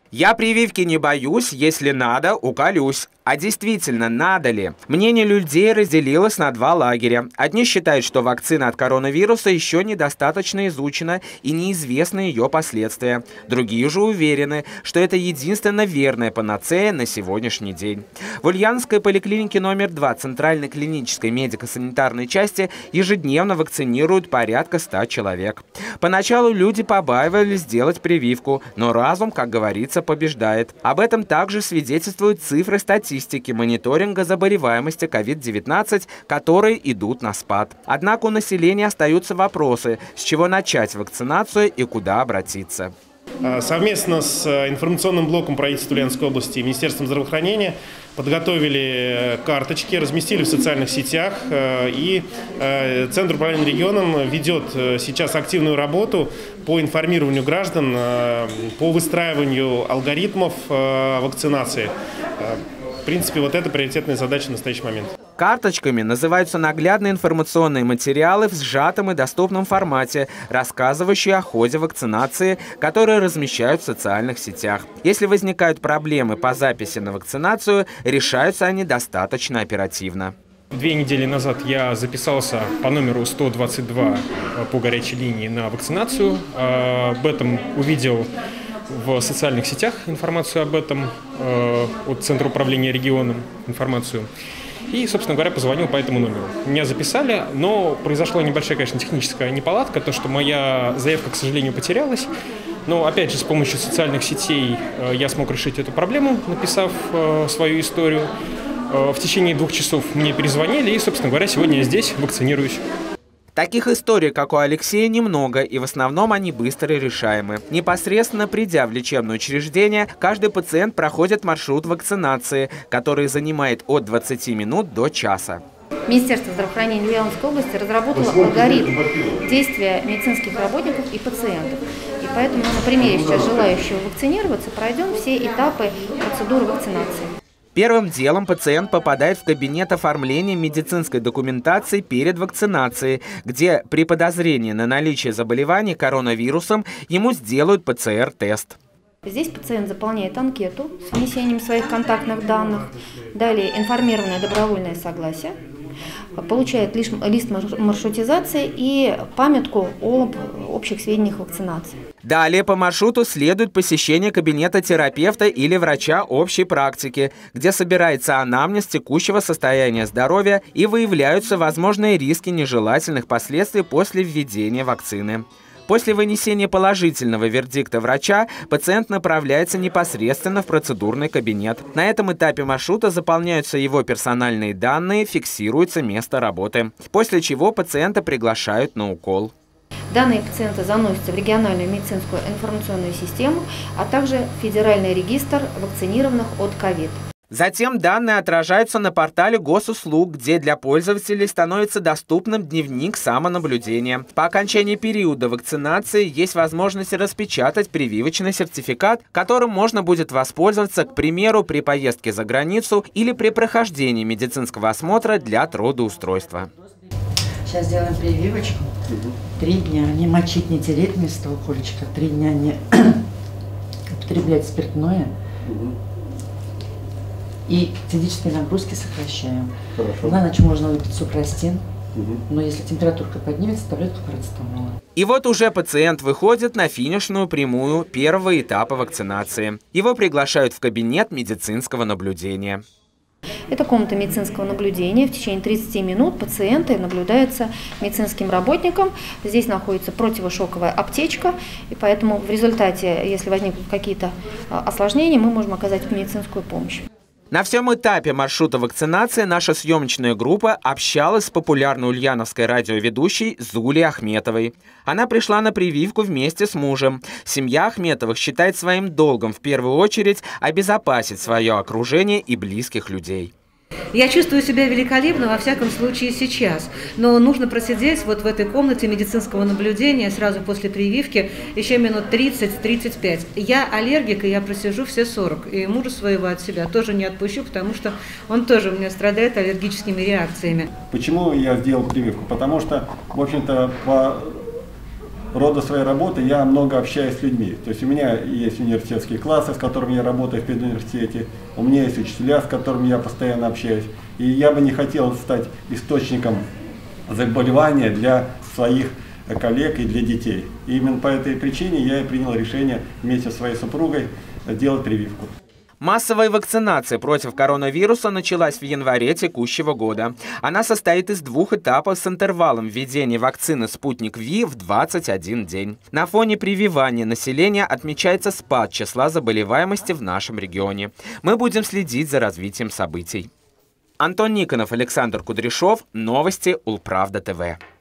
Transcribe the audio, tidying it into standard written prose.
Я прививки не боюсь, если надо, уколюсь. А действительно, надо ли? Мнение людей разделилось на два лагеря. Одни считают, что вакцина от коронавируса еще недостаточно изучена и неизвестны ее последствия. Другие же уверены, что это единственно верная панацея на сегодняшний день. В Ульяновской поликлинике номер 2 Центральной клинической медико-санитарной части ежедневно вакцинируют порядка 100 человек. Поначалу люди побаивались сделать прививку, но разум, как говорится, побеждает. Об этом также свидетельствуют цифры статистики мониторинга заболеваемости COVID-19, которые идут на спад. Однако у населения остаются вопросы, с чего начать вакцинацию и куда обратиться. Совместно с информационным блоком правительства Ульяновской области и Министерством здравоохранения подготовили карточки, разместили в социальных сетях, и Центр управления регионом ведет сейчас активную работу по информированию граждан, по выстраиванию алгоритмов вакцинации. В принципе, вот это приоритетная задача в настоящий момент. Карточками называются наглядные информационные материалы в сжатом и доступном формате, рассказывающие о ходе вакцинации, которые размещают в социальных сетях. Если возникают проблемы по записи на вакцинацию, решаются они достаточно оперативно. 2 недели назад я записался по номеру 122 по горячей линии на вакцинацию. Об этом увидел в социальных сетях информацию об этом, от Центра управления регионом информацию. И, собственно говоря, позвонил по этому номеру. Меня записали, но произошла небольшая, конечно, техническая неполадка, то, что моя заявка, к сожалению, потерялась. Но, опять же, с помощью социальных сетей я смог решить эту проблему, написав свою историю. В течение 2 часов мне перезвонили, и, собственно говоря, сегодня я здесь вакцинируюсь. Таких историй, как у Алексея, немного, и в основном они быстро решаемы. Непосредственно придя в лечебное учреждение, каждый пациент проходит маршрут вакцинации, который занимает от 20 минут до часа. Министерство здравоохранения Ульяновской области разработало алгоритм действия медицинских работников и пациентов. И поэтому на примере сейчас желающего вакцинироваться пройдем все этапы процедуры вакцинации. Первым делом пациент попадает в кабинет оформления медицинской документации перед вакцинацией, где при подозрении на наличие заболевания коронавирусом ему сделают ПЦР-тест. Здесь пациент заполняет анкету с внесением своих контактных данных, далее информированное добровольное согласие, получает лист маршрутизации и памятку об общих сведениях вакцинации. Далее по маршруту следует посещение кабинета терапевта или врача общей практики, где собирается анамнез текущего состояния здоровья и выявляются возможные риски нежелательных последствий после введения вакцины. После вынесения положительного вердикта врача пациент направляется непосредственно в процедурный кабинет. На этом этапе маршрута заполняются его персональные данные, фиксируется место работы, после чего пациента приглашают на укол. Данные пациента заносятся в региональную медицинскую информационную систему, а также в федеральный регистр вакцинированных от ковид. Затем данные отражаются на портале госуслуг, где для пользователей становится доступным дневник самонаблюдения. По окончании периода вакцинации есть возможность распечатать прививочный сертификат, которым можно будет воспользоваться, к примеру, при поездке за границу или при прохождении медицинского осмотра для трудоустройства. Сейчас сделаем прививочку. 3 дня не мочить, не тереть вместо укольчика. 3 дня не употреблять спиртное. И физические нагрузки сокращаем. Хорошо. На ночь можно выпить супрастин, но если температурка поднимется, таблетку парацетамола. И вот уже пациент выходит на финишную прямую первого этапа вакцинации. Его приглашают в кабинет медицинского наблюдения. Это комната медицинского наблюдения. В течение 30 минут пациенты наблюдаются медицинским работником. Здесь находится противошоковая аптечка, и поэтому в результате, если возникнут какие-то осложнения, мы можем оказать медицинскую помощь. На всем этапе маршрута вакцинации наша съемочная группа общалась с популярной ульяновской радиоведущей Зулей Ахметовой. Она пришла на прививку вместе с мужем. Семья Ахметовых считает своим долгом в первую очередь обезопасить свое окружение и близких людей. Я чувствую себя великолепно, во всяком случае, сейчас. Но нужно просидеть вот в этой комнате медицинского наблюдения сразу после прививки еще минут 30-35. Я аллергик, и я просижу все 40. И мужа своего от себя тоже не отпущу, потому что он тоже у меня страдает аллергическими реакциями. Почему я сделал прививку? Потому что, в общем-то, по рода своей работы я много общаюсь с людьми. То есть у меня есть университетские классы, с которыми я работаю в педуниверситете, у меня есть учителя, с которыми я постоянно общаюсь. И я бы не хотел стать источником заболевания для своих коллег и для детей. И именно по этой причине я и принял решение вместе со своей супругой сделать прививку. Массовая вакцинация против коронавируса началась в январе текущего года. Она состоит из 2 этапов с интервалом введения вакцины «Спутник Ви» в 21 день. На фоне прививания населения отмечается спад числа заболеваемости в нашем регионе. Мы будем следить за развитием событий. Антон Никонов, Александр Кудряшов. Новости Улправда ТВ.